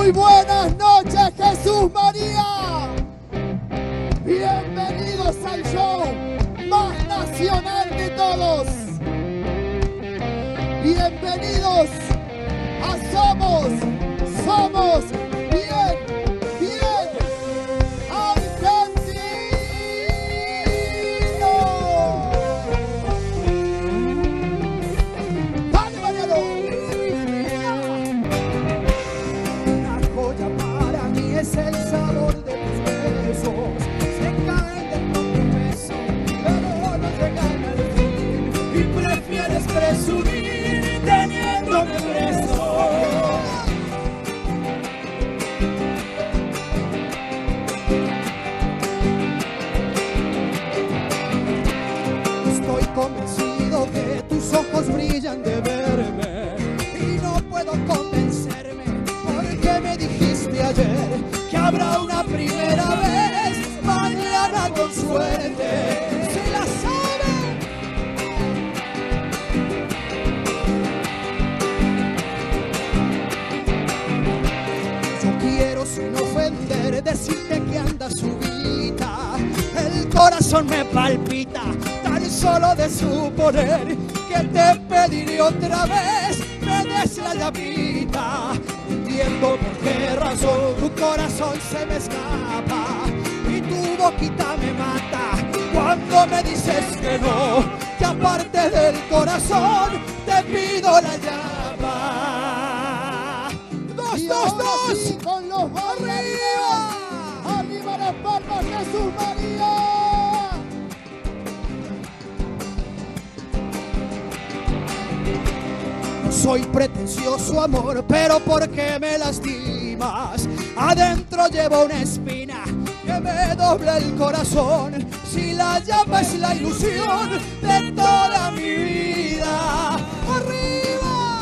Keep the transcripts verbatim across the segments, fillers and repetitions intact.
Muy buenas noches, Jesús María. Bienvenidos al show más nacional de todos. Bienvenidos a Somos, Somos Bien, Bien Argentinos. ¡Dale, Mariano! Una joya para mí es el sabor de tus besos. Se caen del propio peso, pero no llegan al fin. Y prefieres presumir teniéndome preso. Estoy convencido que tus ojos brillan de verme y no puedo convencerme porque me dijiste ayer que habrá una primera vez mañana con suerte. Se la sabe. Yo quiero sin ofender decirte que andas subida, el corazón me palpita tan solo de suponer que te pediré otra vez me des la llavita. Entiendo por qué razón tu corazón se me escapa y tu boquita me mata cuando me dices que no, que aparte del corazón te pido la llama. Dos, Y dos, ahora dos. sí, con los barrios arriba. Arriba las palmas, Jesús María. No soy pretencioso, amor, pero ¿por qué me lastimas? Adentro llevo una espina que me dobla el corazón. Si la llama es la ilusión de toda mi vida. ¡Arriba!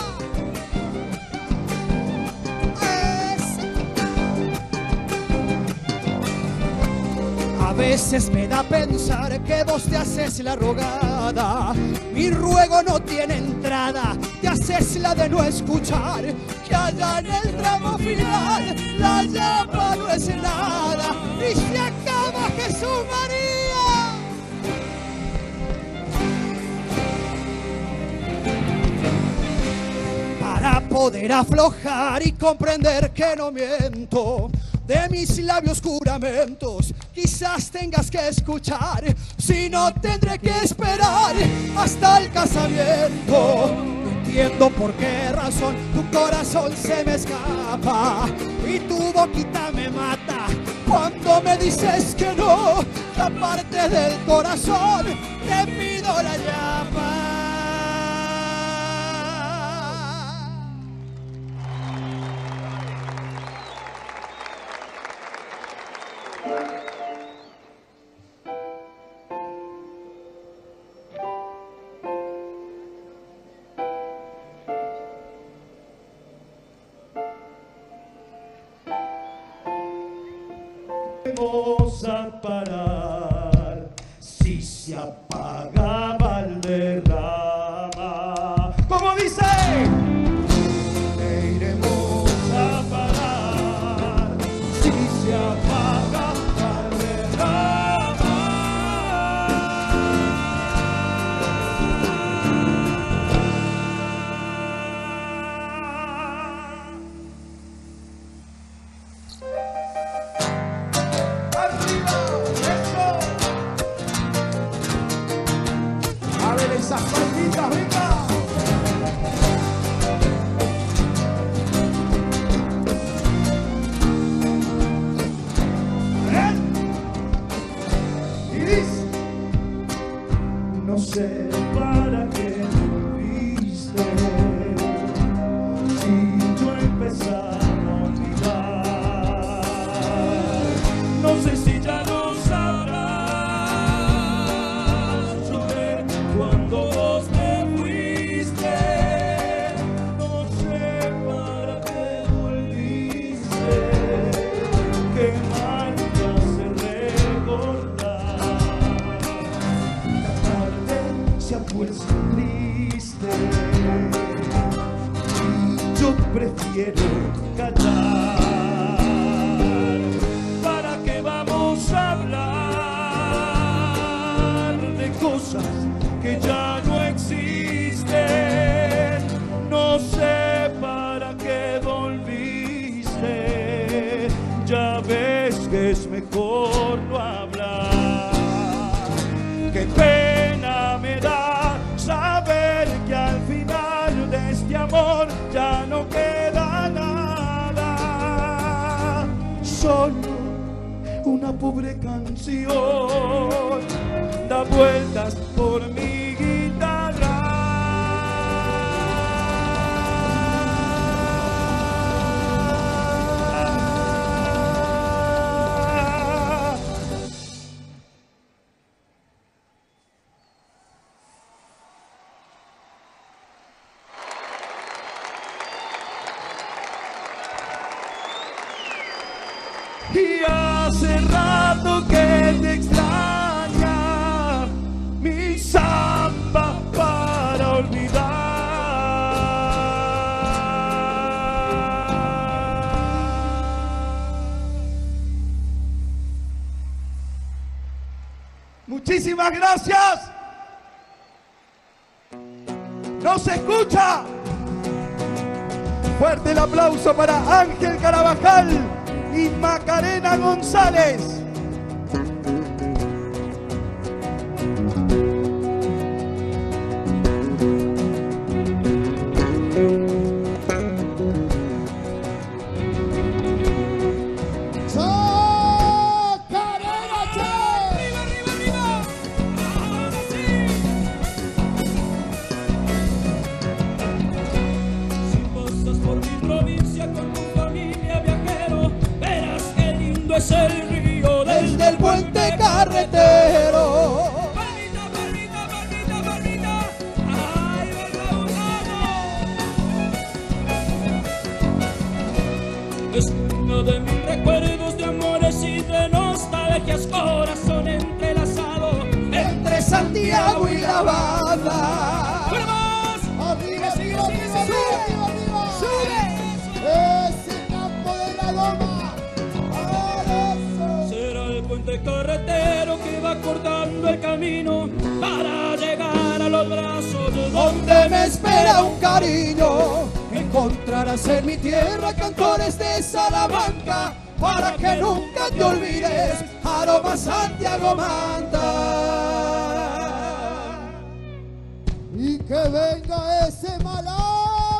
Es- A veces me da pensar que vos te haces la rogada. Mi ruego no tiene entrada, te haces la de no escuchar. Que allá en el tramo final la llama no es nada y se acaba Jesús María. Para poder aflojar y comprender que no miento, de mis labios juramentos quizás tengas que escuchar, si no tendré que esperar hasta el casamiento. No entiendo por qué razón tu corazón se me escapa y tu boquita me mata cuando me dices que no, que aparte del corazón te pido la llama. Vamos a parar si se apaga Valderrama. ¿Cómo dice? E iremos a parar si se apaga Esas palmitas, venga. y dice, no sé para qué volviste, si yo empezaba a olvidar, no sé si ya lo sabrás, lloré cuando vos te fuiste, no sé para qué volviste, qué mal me hace recordar, cantarte se ha puesto triste y yo prefiero callar. cosas que ya no existen. No sé para qué volviste, ya ves que es mejor no hablar. Qué pena me da saber que al final de este amor ya no queda nada, solo una pobre canción da vueltas por mi guitarra. Y hace rato que te extraña mi samba para olvidar. Muchísimas gracias. No se escucha. Fuerte el aplauso para Ángel Carabajal y Macarena González. Es el río desde el puente carretero. Palmita, palmita, palmita, palmita. Ay, vamos, vamos. Es uno de mis recuerdos de amores y de nostalgias, corazón entrelazado entre Santiago y La Habana. ¡Bueno más! Arriba, arriba, arriba, arriba, arriba, arriba. ¡Sube! Ese campo de la loma. Será el puente carretero que va cortando el camino para llegar a los brazos de Donde me espera un cariño, encontrarás en mi tierra cantores de Salamanca, para que nunca te olvides, aroma Santiago Manta. Y que venga ese malambo.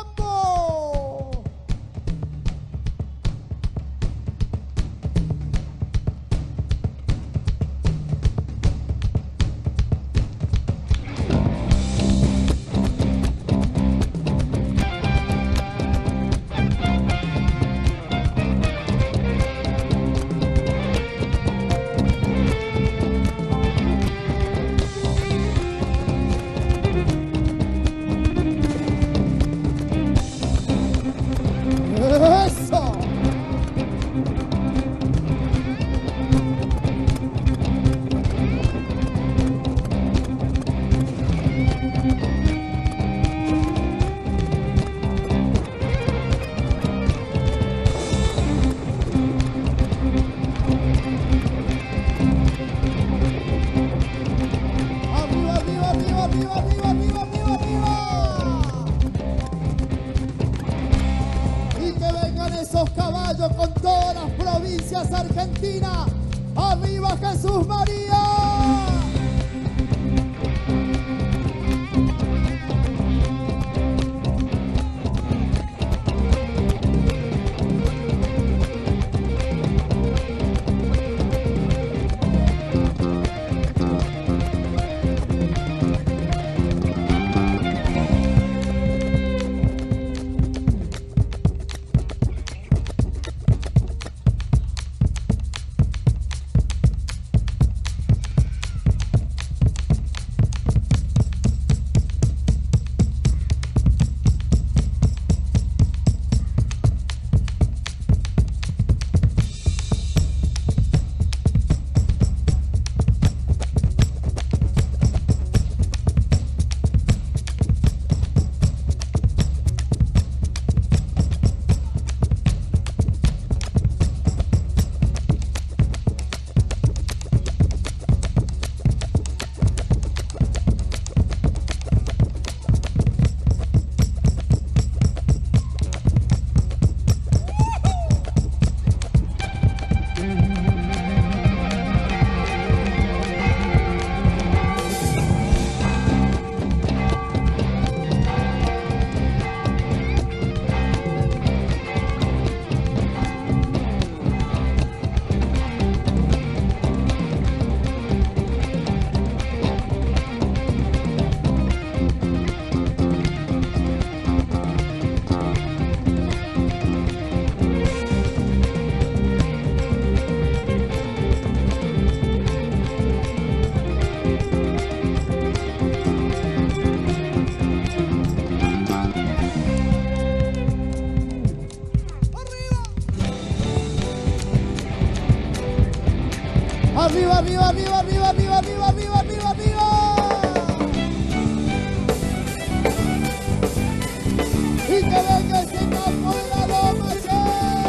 Con todas las provincias argentinas. ¡Arriba Jesús María! Arriba, arriba, arriba, arriba, arriba, arriba, arriba, arriba, arriba. Y que venga ese campo de la loma, che.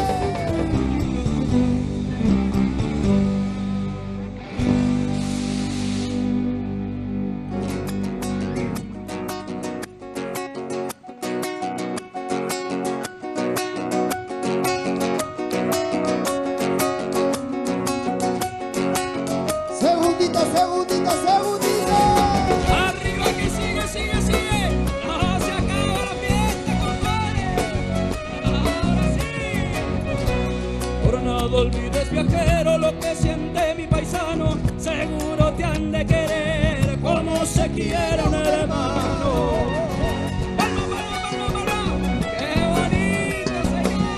Segundito, segundito, segundito. Arriba que sigue, sigue, sigue. No se acaba la fiesta, compadre. Ahora sí. Por nada olvides, viajero, lo que siente mi paisano. Seguro te han de querer como se quiere un hermano. ¡Palma, palma, palma, palma! ¡Qué bonito,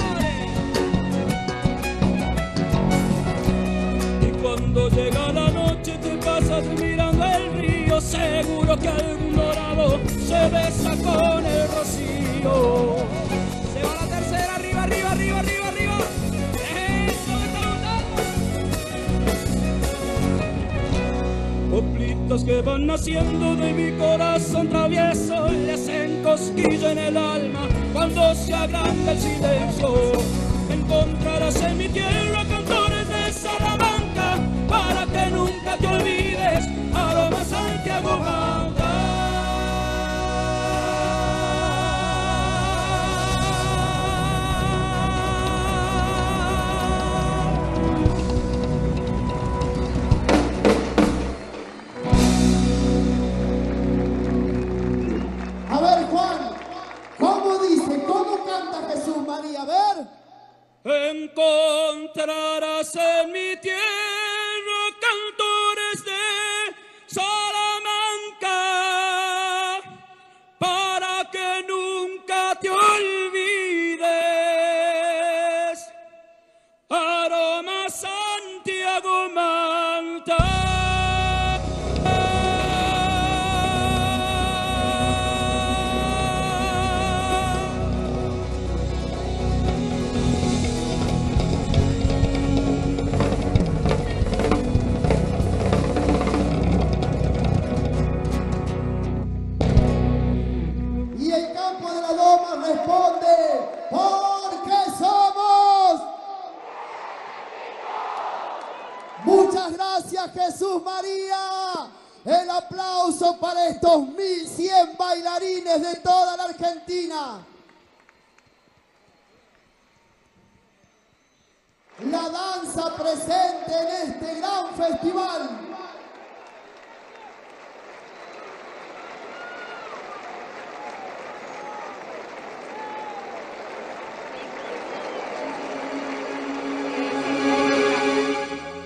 señores! Y cuando llega la noche te pasas mirando el río, seguro que algún dorado se besa con el rocío. Se va la tercera, arriba, arriba, arriba, arriba, arriba. Eso me está gustando. Coplitas que van naciendo de mi corazón travieso, le hacen cosquilla en el alma cuando se agranda el silencio. Encontrarás en mi tierra cantores de Salamanca, para que nunca te olvides, aroma Santiago Manta. A ver, Juan, ¿cómo dice? ¿Cómo canta Jesús María? A ver. Encontrarás en mi tierra cantores de Salamanca, para que nunca te olvides, aroma Santiago Manta. Y el campo de la loma responde, porque somos. Muchas gracias, Jesús María. El aplauso para estos mil cien bailarines de toda la Argentina. La danza presente en este gran festival.